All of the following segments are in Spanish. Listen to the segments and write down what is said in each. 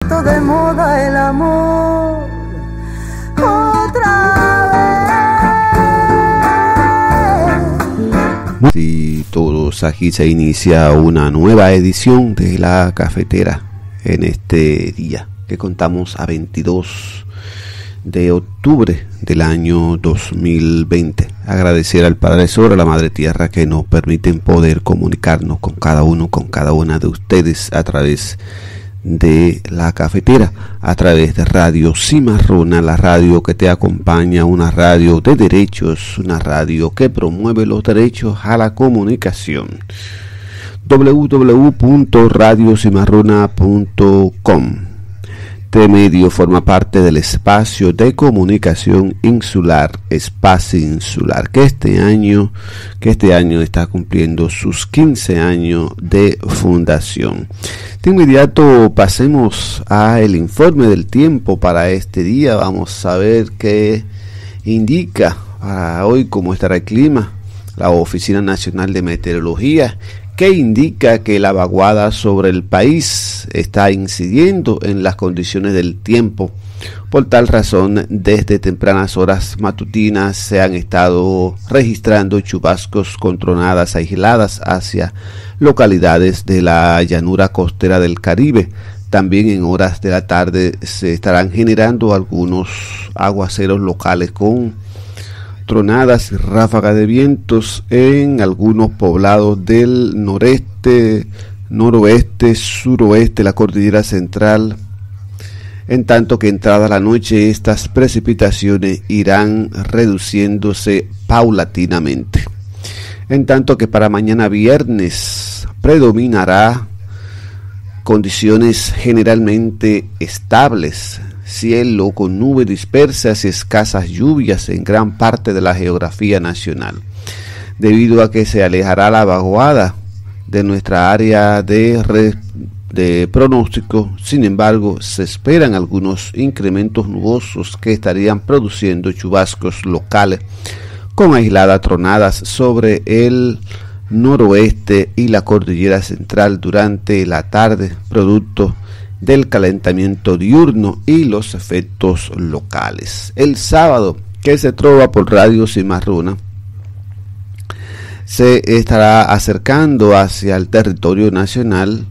puesto de moda el amor otra vez. Y todos, aquí se inicia una nueva edición de La Cafetera en este día que contamos a 22 de octubre del año 2020. Agradecer al Padre Sol, a la Madre Tierra, que nos permiten poder comunicarnos con cada uno, con cada una de ustedes a través de La Cafetera, a través de Radio Cimarrona, la radio que te acompaña, una radio de derechos, una radio que promueve los derechos a la comunicación. www.radiocimarrona.com. Este medio forma parte del espacio de comunicación insular, Espacio Insular, que este año está cumpliendo sus 15 años de fundación. De inmediato pasemos a el informe del tiempo para este día. Vamos a ver qué indica para hoy, cómo estará el clima, la Oficina Nacional de Meteorología, que indica que la vaguada sobre el país está incidiendo en las condiciones del tiempo. Por tal razón, desde tempranas horas matutinas se han estado registrando chubascos con tronadas aisladas hacia localidades de la llanura costera del Caribe. También en horas de la tarde se estarán generando algunos aguaceros locales con tronadas y ráfagas de vientos en algunos poblados del noreste, noroeste, suroeste, la cordillera central, en tanto que entrada la noche estas precipitaciones irán reduciéndose paulatinamente. En tanto que para mañana viernes predominará condiciones generalmente estables, cielo con nubes dispersas y escasas lluvias en gran parte de la geografía nacional, debido a que se alejará la vaguada de nuestra área de pronóstico. Sin embargo, se esperan algunos incrementos nubosos que estarían produciendo chubascos locales con aisladas tronadas sobre el noroeste y la cordillera central durante la tarde, producto del calentamiento diurno y los efectos locales. El sábado, que se trova por Radio Cimarrona, se estará acercando hacia el territorio nacional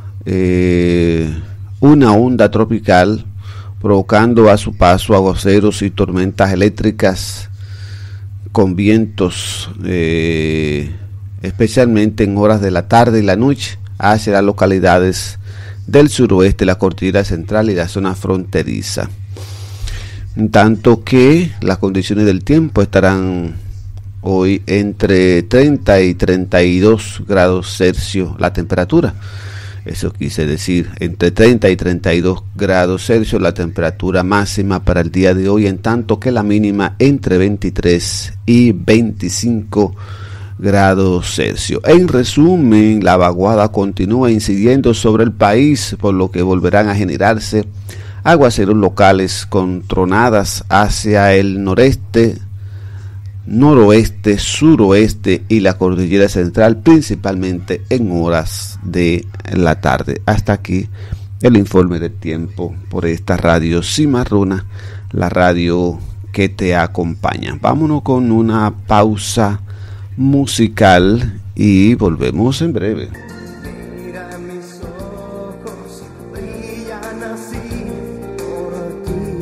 una onda tropical, provocando a su paso aguaceros y tormentas eléctricas con vientos, especialmente en horas de la tarde y la noche, hacia las localidades del suroeste, la cordillera central y la zona fronteriza. En tanto que las condiciones del tiempo estarán hoy entre 30 y 32 grados Celsius la temperatura. Eso quise decir, entre 30 y 32 grados Celsius la temperatura máxima para el día de hoy, en tanto que la mínima entre 23 y 25 grados Celsius. En resumen, la vaguada continúa incidiendo sobre el país, por lo que volverán a generarse aguaceros locales con tronadas hacia el noreste, noroeste, suroeste y la cordillera central, principalmente en horas de la tarde. Hasta aquí el informe del tiempo por esta Radio Cimarrona, la radio que te acompaña. Vámonos con una pausa musical y volvemos en breve. Mira mis ojos, brillan así por ti.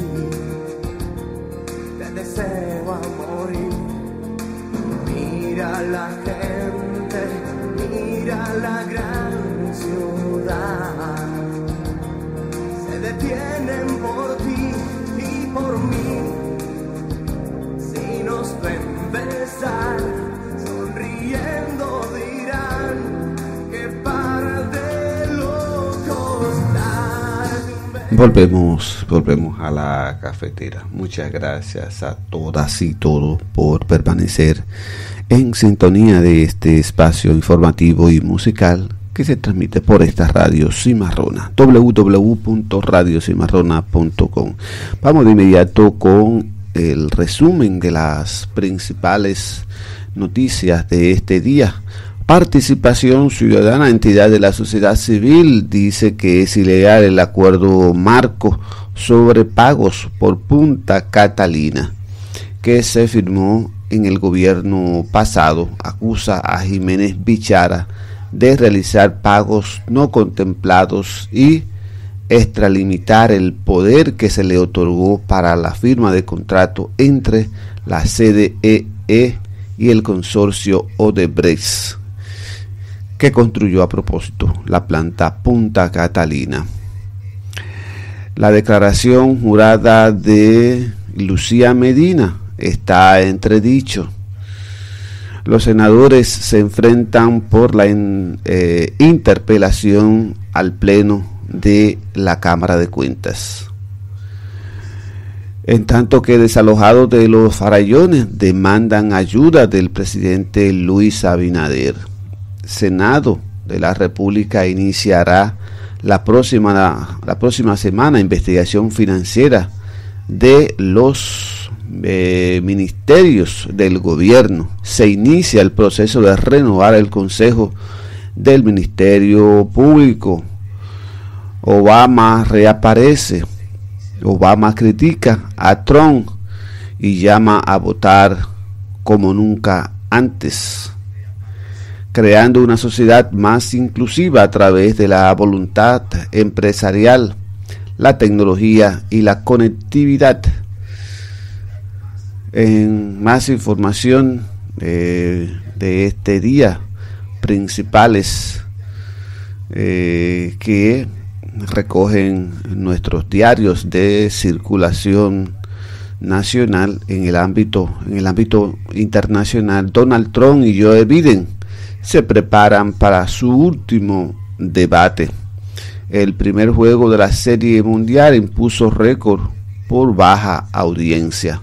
Te deseo a morir. Mira la gente, mira la gran ciudad. Se detienen por ti y por mí. Si nos ven besar, sonriendo dirán que para de locos dar. Volvemos a la cafetera. Muchas gracias a todas y todos por permanecer en sintonía de este espacio informativo y musical que se transmite por esta Radio Cimarrona, www.radiocimarrona.com. Vamos de inmediato con el resumen de las principales noticias de este día Participación Ciudadana, entidad de la sociedad civil, dice que es ilegal el acuerdo marco sobre pagos por Punta Catalina que se firmó en el gobierno pasado. Acusa a Jiménez Bichara de realizar pagos no contemplados y extralimitar el poder que se le otorgó para la firma de contrato entre la CDE y el consorcio Odebrecht, que construyó a propósito la planta Punta Catalina. La declaración jurada de Lucía Medina está entredicho. Los senadores se enfrentan por la interpelación al Pleno de la Cámara de Cuentas. En tanto que desalojados de los Farallones demandan ayuda del presidente Luis Abinader. Senado de la República iniciará la próxima semana investigación financiera de los ministerios del gobierno. Se inicia el proceso de renovar el Consejo del Ministerio Público. Obama reaparece. Obama critica a Trump y llama a votar como nunca antes, creando una sociedad más inclusiva a través de la voluntad empresarial, la tecnología y la conectividad. En más información de este día, principales que recogen nuestros diarios de circulación nacional. En el ámbito internacional, Donald Trump y Joe Biden se preparan para su último debate. El primer juego de la Serie Mundial impuso récord por baja audiencia.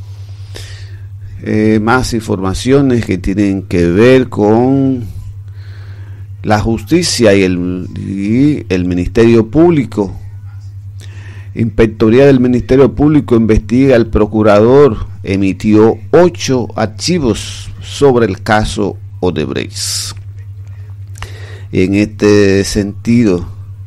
Más informaciones que tienen que ver con la justicia y el Ministerio Público. Inspectoría del Ministerio Público investiga. El procurador emitió 8 archivos sobre el caso Odebrecht. En este sentido,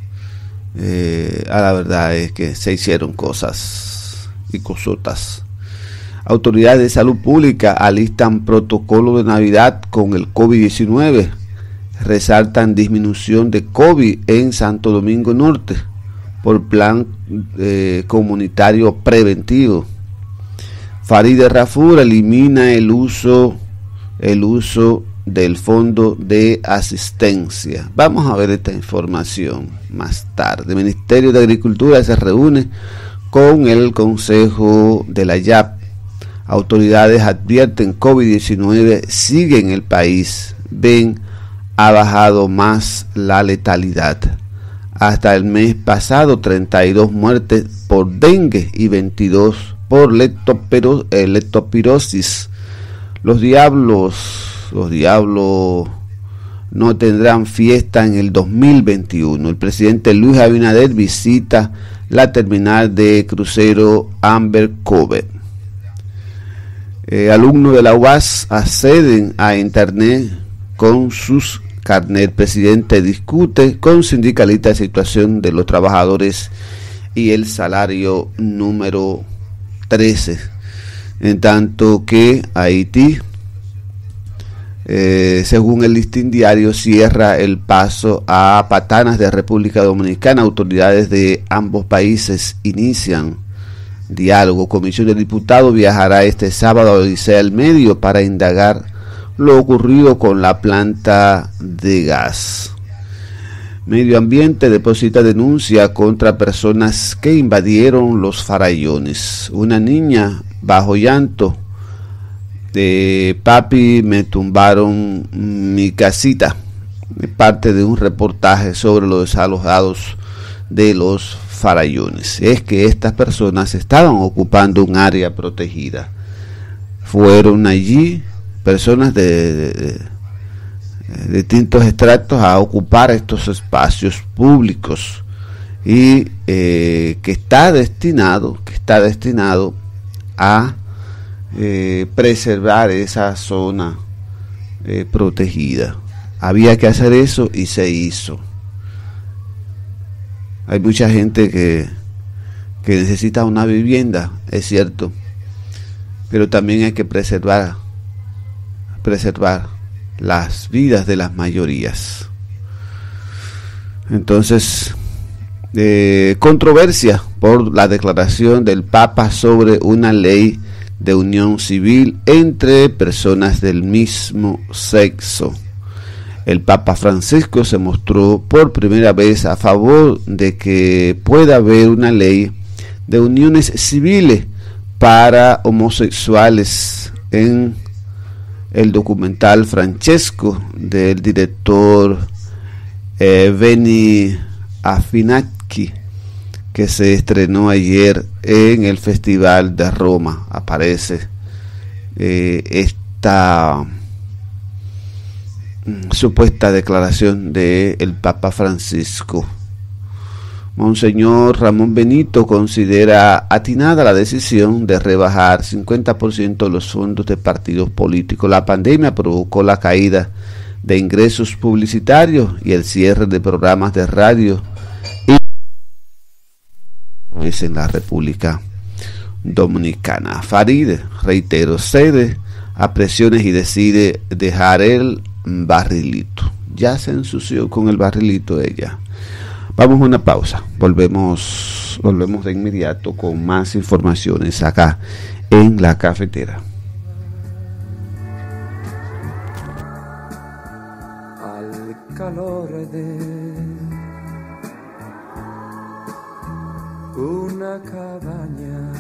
a la verdad es que se hicieron cosas y cosotas. Autoridades de salud pública alistan protocolo de Navidad con el COVID-19. Resaltan disminución de COVID en Santo Domingo Norte por plan comunitario preventivo. Farideh Raful elimina el uso del fondo de asistencia. Vamos a ver esta información más tarde. El Ministerio de Agricultura se reúne con el Consejo de la YAP. Autoridades advierten COVID-19 sigue en el país. Ha bajado más la letalidad. Hasta el mes pasado, 32 muertes por dengue y 22 por leptospirosis. Los diablos no tendrán fiesta en el 2021. El presidente Luis Abinader visita la terminal de crucero Amber Cove. Alumnos de la UAS acceden a internet con sus carnet. El presidente discute con sindicalistas la situación de los trabajadores y el salario número 13. En tanto que Haití, según el Listín Diario, cierra el paso a Patanas de República Dominicana. Autoridades de ambos países inician diálogo. Comisión de Diputados viajará este sábado a Odisea del Medio para indagar lo ocurrido con la planta de gas. Medio Ambiente deposita denuncia contra personas que invadieron los Farallones. Una niña bajo llanto de papi, me tumbaron mi casita. Parte de un reportaje sobre los desalojados de los Farallones. Es que estas personas estaban ocupando un área protegida. Fueron allí personas de distintos estratos a ocupar estos espacios públicos y que está destinado a preservar esa zona protegida. había que hacer eso y se hizo. Hay mucha gente que necesita una vivienda, es cierto, pero también hay que preservar las vidas de las mayorías. Entonces, controversia por la declaración del Papa sobre una ley de unión civil entre personas del mismo sexo. El Papa Francisco se mostró por primera vez a favor de que pueda haber una ley de uniones civiles para homosexuales en el documental Francesco del director Veni Affinacchi, que se estrenó ayer en el Festival de Roma. Aparece esta supuesta declaración del Papa Francisco. Monseñor Ramón Benito considera atinada la decisión de rebajar 50% los fondos de partidos políticos. La pandemia provocó la caída de ingresos publicitarios y el cierre de programas de radio en la República Dominicana. Faride, reitero, cede a presiones y decide dejar el barrilito. Ya se ensució con el barrilito ella. Vamos a una pausa. Volvemos de inmediato con más informaciones acá en la cafetera. Al calor de una cabaña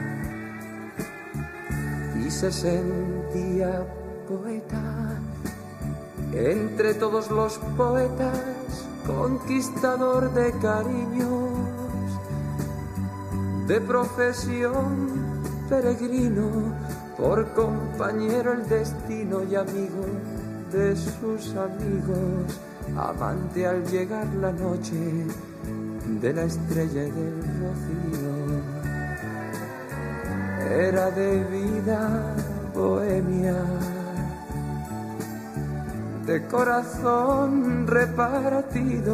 y se sentía poeta entre todos los poetas, conquistador de cariños, de profesión peregrino, por compañero el destino y amigo de sus amigos, amante al llegar la noche de la estrella y del rocío. Era de vida bohemia, de corazón repartido.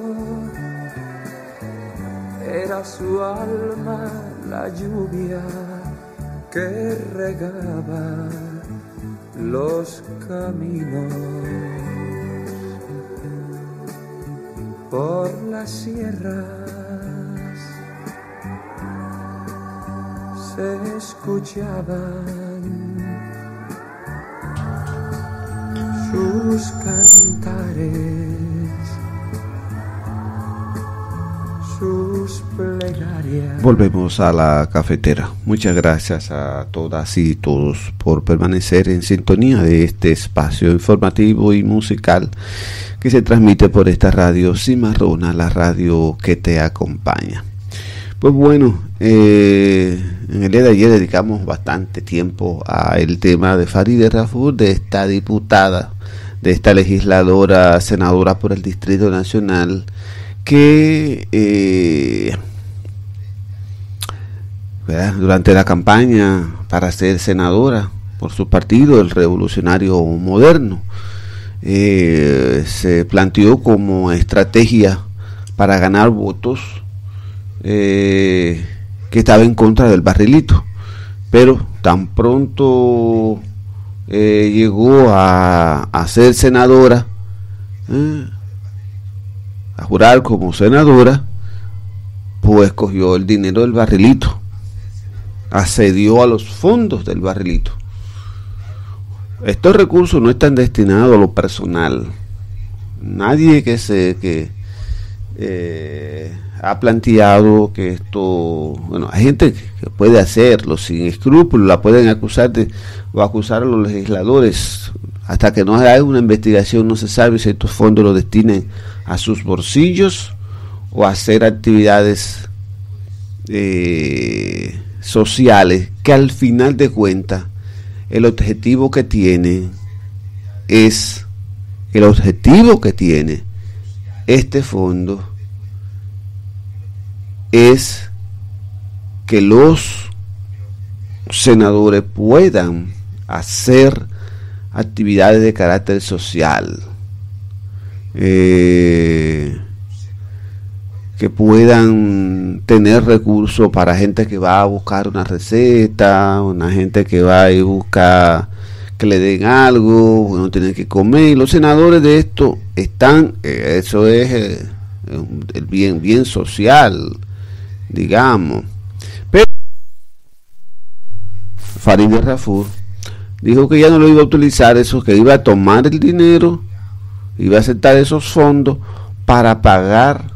Era su alma la lluvia que regaba los caminos. Por las sierras se escuchaban sus cantares, sus plegarias. Volvemos a la cafetera. Muchas gracias a todas y todos por permanecer en sintonía de este espacio informativo y musical que se transmite por esta radio Cimarrona, la radio que te acompaña. Pues bueno, en el día de ayer dedicamos bastante tiempo al tema de Farideh Raful, de esta diputada, de esta legisladora, senadora por el Distrito Nacional, que durante la campaña para ser senadora por su partido, el Revolucionario Moderno, se planteó como estrategia para ganar votos que estaba en contra del barrilito, pero tan pronto llegó a ser senadora, a jurar como senadora, pues cogió el dinero del barrilito, accedió a los fondos del barrilito. Estos recursos no están destinados a lo personal. Nadie que ha planteado que esto, bueno, hay gente que puede hacerlo sin escrúpulos, la pueden acusar o acusar a los legisladores. Hasta que no haya una investigación no se sabe si estos fondos los destinen a sus bolsillos o a hacer actividades sociales, que al final de cuentas el objetivo que tiene este fondo es que los senadores puedan hacer actividades de carácter social, que puedan tener recursos para gente que va a buscar una receta, una gente que va y busca que le den algo, uno tiene que comer. Los senadores de esto están, eso es el bien social, digamos. Pero Farideh Raful dijo que ya no lo iba a utilizar, eso, que iba a tomar el dinero, iba a aceptar esos fondos para pagar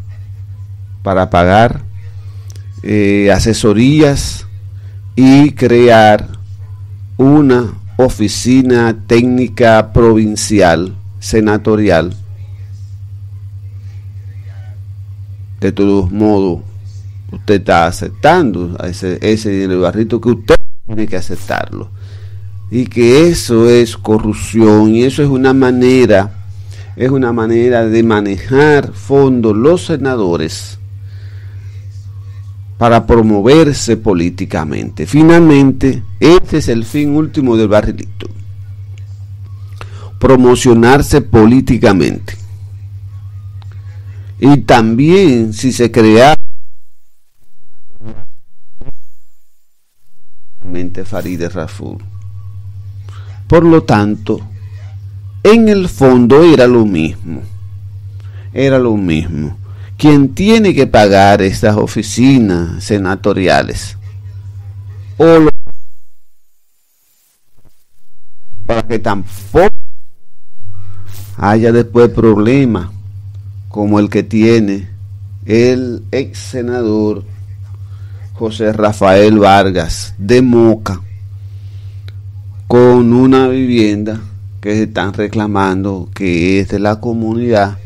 asesorías y crear una oficina técnica provincial, senatorial. De todos modos, usted está aceptando ese dinero barrito, que usted tiene que aceptarlo, y que eso es corrupción, y eso es una manera de manejar fondos los senadores para promoverse políticamente. Finalmente, este es el fin último del barrilito: promocionarse políticamente. Y también, si se crea Farideh Raful. Por lo tanto, en el fondo era lo mismo. Quien tiene que pagar estas oficinas senatoriales, para que tampoco haya después problemas como el que tiene el ex senador José Rafael Vargas de Moca, con una vivienda que se están reclamando que es de la comunidad,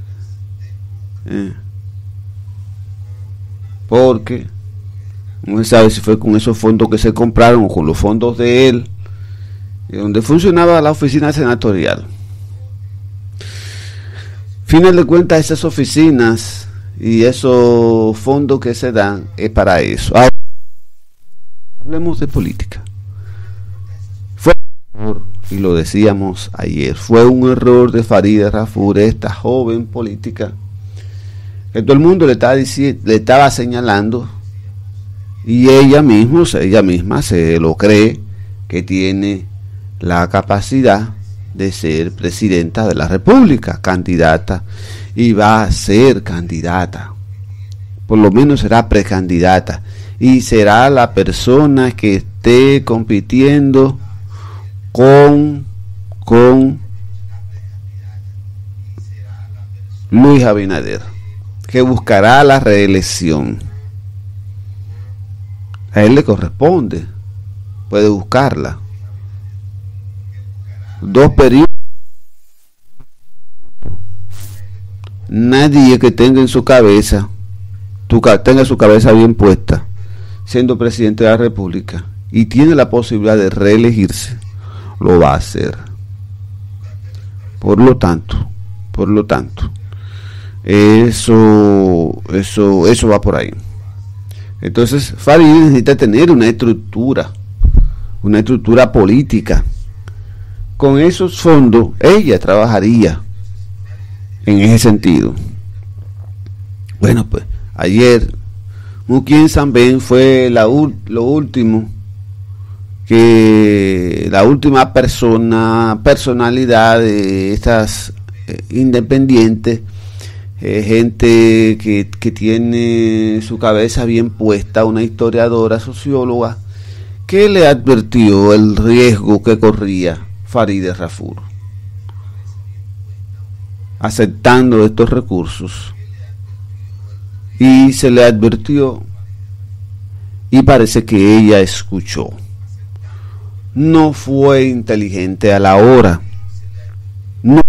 porque no se sabe si fue con esos fondos que se compraron o con los fondos de él, donde funcionaba la oficina senatorial. Final de cuentas, esas oficinas y esos fondos que se dan es para eso. Ahora, hablemos de política. Fue un error, y lo decíamos ayer, fue un error de Farideh Raful, esta joven política, que todo el mundo le estaba señalando, y ella misma se lo cree, que tiene la capacidad de ser presidenta de la República, candidata, y va a ser candidata, por lo menos será precandidata, y será la persona que esté compitiendo con Luis Abinader, que buscará la reelección. A él le corresponde, puede buscarla. 2 periodos. Nadie que tenga su cabeza bien puesta, siendo presidente de la República, y tiene la posibilidad de reelegirse, lo va a hacer. Por lo tanto, eso va por ahí. Entonces, Farideh necesita tener una estructura política. Con esos fondos, ella trabajaría en ese sentido. Bueno, pues, ayer, Muquín Zambén fue la última personalidad de estas independientes, gente que tiene su cabeza bien puesta, una historiadora, socióloga, que le advirtió el riesgo que corría Farideh Raful aceptando estos recursos, y se le advirtió, y parece que ella escuchó. No fue inteligente a la hora, no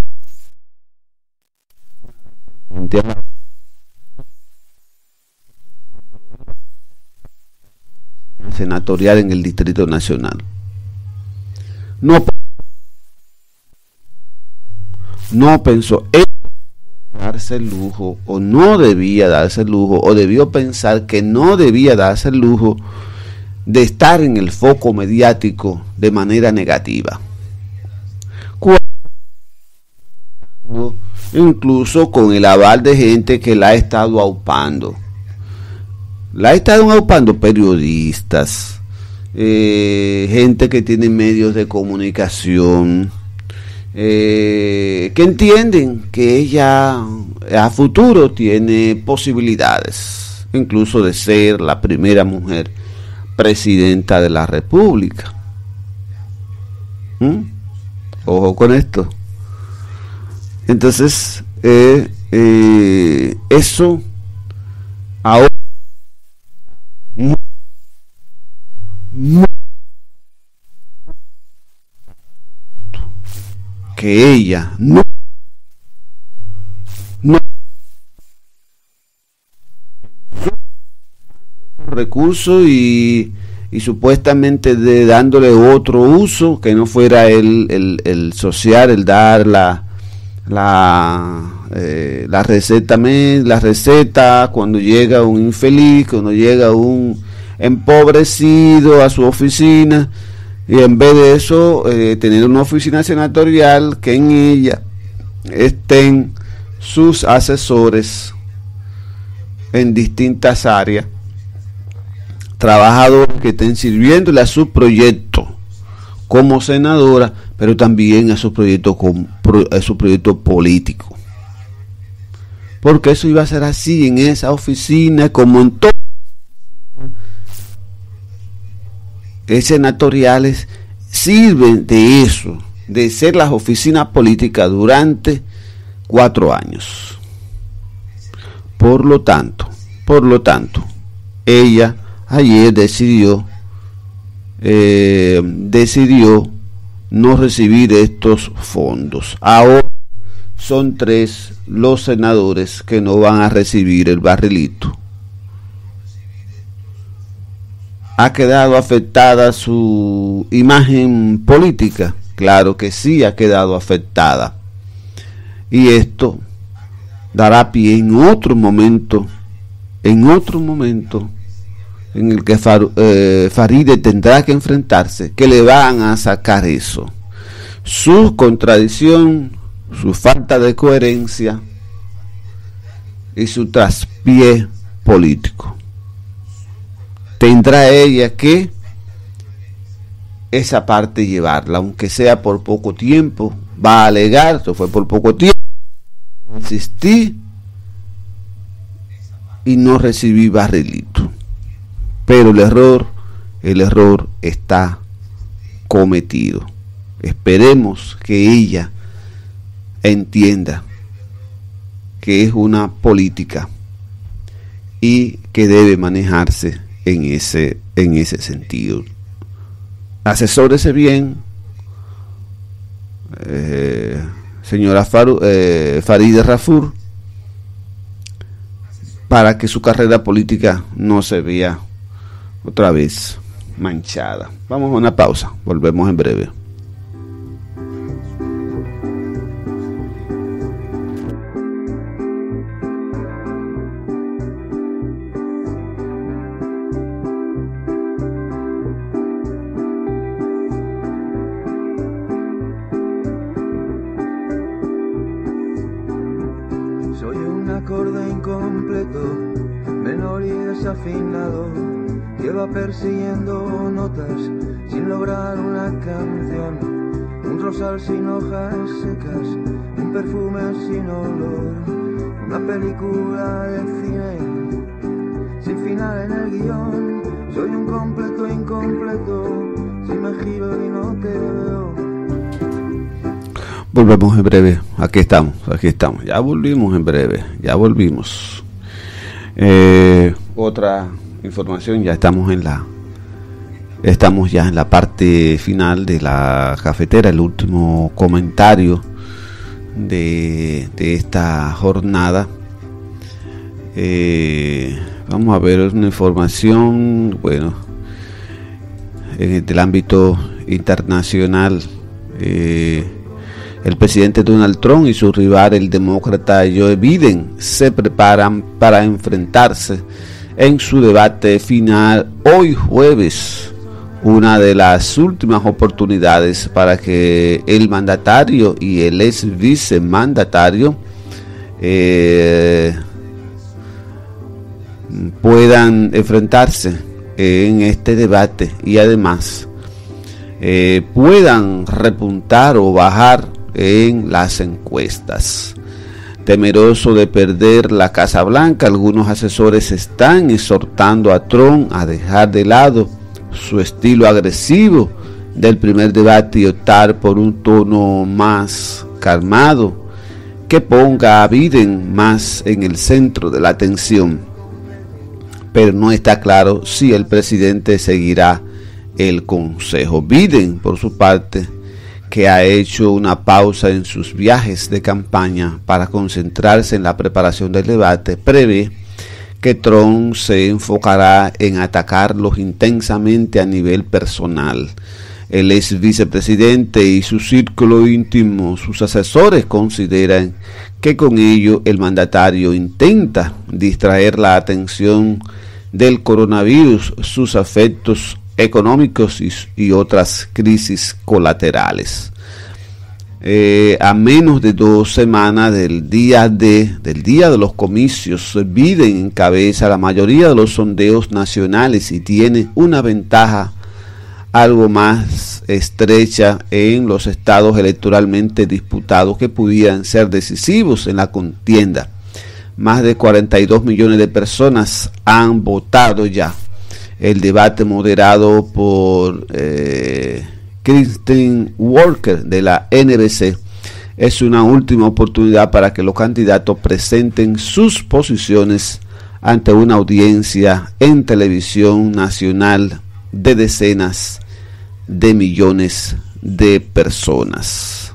senatorial en el Distrito Nacional. No pensó darse el lujo, o no debía darse el lujo, o debió pensar que no debía darse el lujo de estar en el foco mediático de manera negativa. incluso con el aval de gente que la ha estado aupando. La ha estado aupando periodistas, gente que tiene medios de comunicación, que entienden que ella a futuro tiene posibilidades, incluso de ser la primera mujer presidenta de la República. Ojo con esto. Entonces, eso ahora que ella no recursos y supuestamente dándole otro uso que no fuera el social, el dar la receta cuando llega un infeliz, cuando llega un empobrecido a su oficina, y en vez de eso tener una oficina senatorial que en ella estén sus asesores en distintas áreas, trabajadores que estén sirviéndole a su proyecto como senadora, pero también a su proyecto político, porque eso iba a ser así en esa oficina como en todo. Senatoriales sirven de eso, de ser las oficinas políticas durante 4 años. Por lo tanto, ella ayer decidió no recibir estos fondos. Ahora son 3 los senadores que no van a recibir el barrilito. ¿Ha quedado afectada su imagen política? Claro que sí, ha quedado afectada. Y esto dará pie en otro momento en el que Faride tendrá que enfrentarse, que le van a sacar eso. Su contradicción, su falta de coherencia y su traspié político. Tendrá ella que esa parte llevarla, aunque sea por poco tiempo. Va a alegar, eso fue por poco tiempo, insistí y no recibí barrilito. Pero el error está cometido. Esperemos que ella entienda que es una política y que debe manejarse en ese sentido. Asesórese bien, señora Farideh Raful, para que su carrera política no se vea otra vez manchada. Vamos a una pausa, volvemos en breve. Soy un acorde incompleto, menor y desafinado, que va persiguiendo notas sin lograr una canción, un rosal sin hojas secas, un perfume sin olor, una película de cine sin final en el guión. Soy un completo incompleto, si me giro y no te veo. Volvemos en breve. Aquí estamos. Ya volvimos en breve. Otra información, ya estamos ya en la parte final de la cafetera, el último comentario de esta jornada. Vamos a ver una información, bueno, en el ámbito internacional. El presidente Donald Trump y su rival, el demócrata Joe Biden, se preparan para enfrentarse en su debate final hoy jueves, una de las últimas oportunidades para que el mandatario y el ex vicemandatario puedan enfrentarse en este debate y además puedan repuntar o bajar en las encuestas. Temeroso de perder la Casa Blanca, algunos asesores están exhortando a Trump a dejar de lado su estilo agresivo del primer debate y optar por un tono más calmado que ponga a Biden más en el centro de la atención. Pero no está claro si el presidente seguirá el consejo. Biden, por su parte, que ha hecho una pausa en sus viajes de campaña para concentrarse en la preparación del debate, prevé que Trump se enfocará en atacarlos intensamente a nivel personal. El ex vicepresidente y su círculo íntimo, sus asesores, consideran que con ello el mandatario intenta distraer la atención del coronavirus, sus efectos económicos y otras crisis colaterales. A menos de 2 semanas del día de los comicios, Biden encabeza la mayoría de los sondeos nacionales y tiene una ventaja algo más estrecha en los estados electoralmente disputados que pudieran ser decisivos en la contienda. Más de 42 millones de personas han votado ya. El debate moderado por Kristen Walker de la NBC es una última oportunidad para que los candidatos presenten sus posiciones ante una audiencia en televisión nacional de decenas de millones de personas.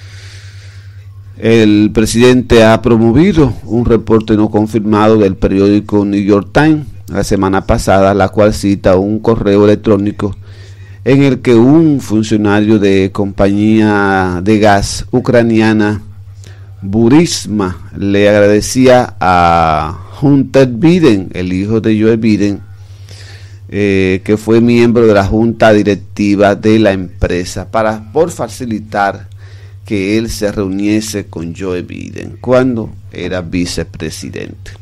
El presidente ha promovido un reporte no confirmado del periódico New York Times la semana pasada, la cual cita un correo electrónico en el que un funcionario de compañía de gas ucraniana Burisma le agradecía a Hunter Biden, el hijo de Joe Biden, que fue miembro de la junta directiva de la empresa, por facilitar que él se reuniese con Joe Biden cuando era vicepresidente.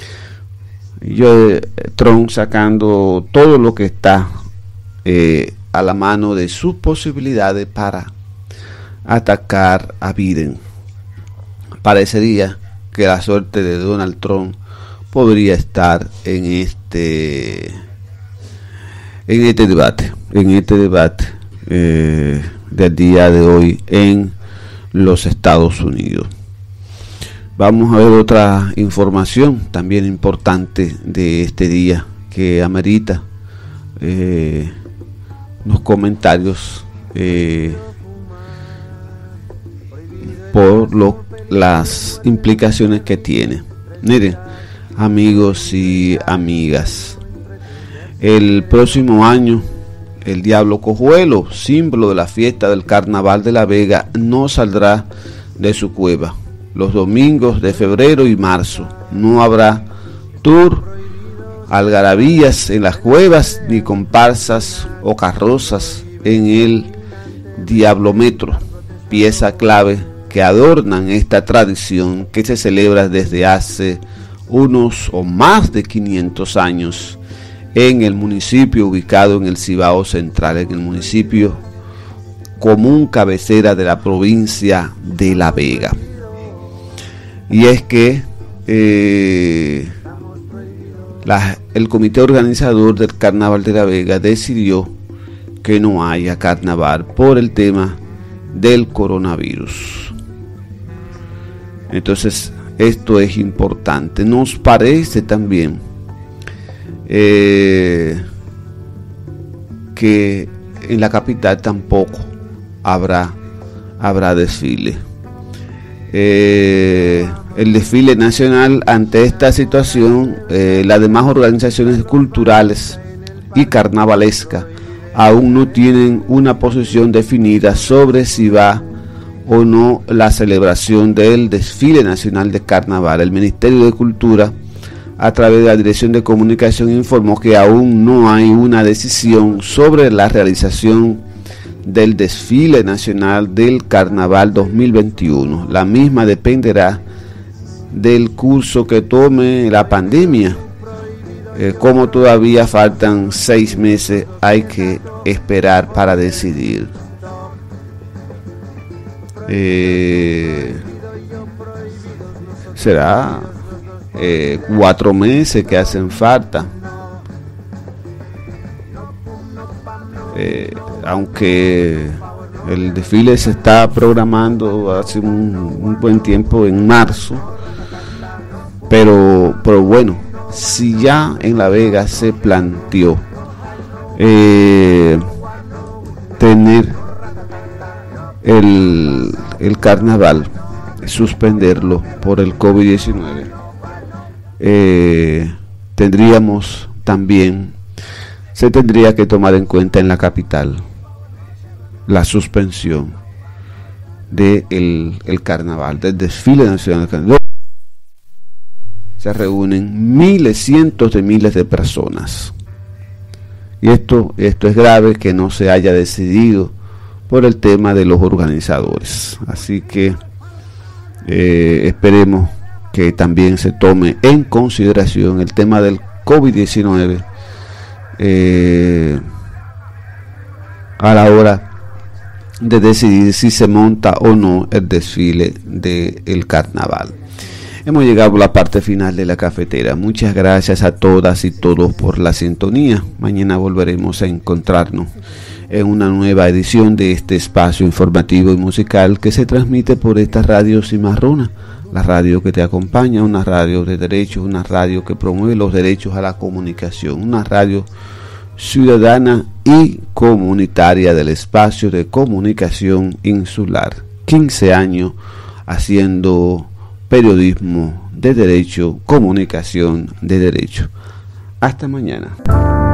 Trump sacando todo lo que está a la mano de sus posibilidades para atacar a Biden. Parecería que la suerte de Donald Trump podría estar en este debate del día de hoy en los Estados Unidos. Vamos a ver otra información también importante de este día que amerita los comentarios por las implicaciones que tiene. Miren, amigos y amigas, el próximo año el diablo cojuelo, símbolo de la fiesta del Carnaval de La Vega, no saldrá de su cueva. Los domingos de febrero y marzo no habrá tour, algarabías en las cuevas, ni comparsas o carrozas en el diablómetro, pieza clave que adornan esta tradición que se celebra desde hace unos o más de 500 años en el municipio ubicado en el Cibao Central, en el municipio común cabecera de la provincia de La Vega. Y es que el comité organizador del Carnaval de La Vega decidió que no haya carnaval por el tema del coronavirus. Entonces, esto es importante. Nos parece también que en la capital tampoco habrá desfile. El desfile nacional. Ante esta situación, las demás organizaciones culturales y carnavalescas aún no tienen una posición definida sobre si va o no la celebración del desfile nacional de carnaval. El Ministerio de Cultura, a través de la Dirección de Comunicación, informó que aún no hay una decisión sobre la realización del desfile nacional del Carnaval 2021. La misma dependerá del curso que tome la pandemia. Como todavía faltan 6 meses, hay que esperar para decidir. Será 4 meses que hacen falta. Aunque el desfile se está programando hace un buen tiempo, en marzo, pero bueno, si ya en La Vega se planteó tener el carnaval, suspenderlo por el COVID-19, se tendría que tomar en cuenta en la capital la suspensión del carnaval, del desfile nacional del carnaval. Se reúnen miles, cientos de miles de personas. Y esto es grave, que no se haya decidido por el tema de los organizadores. Así que esperemos que también se tome en consideración el tema del COVID-19 a la hora de decidir si se monta o no el desfile del carnaval. Hemos llegado a la parte final de la cafetera. Muchas gracias a todas y todos por la sintonía. Mañana volveremos a encontrarnos en una nueva edición de este espacio informativo y musical que se transmite por esta radio cimarrona, la radio que te acompaña, una radio de derechos, una radio que promueve los derechos a la comunicación, una radio ciudadana y comunitaria del espacio de comunicación insular. 15 años haciendo periodismo de derecho, comunicación de derecho. Hasta mañana.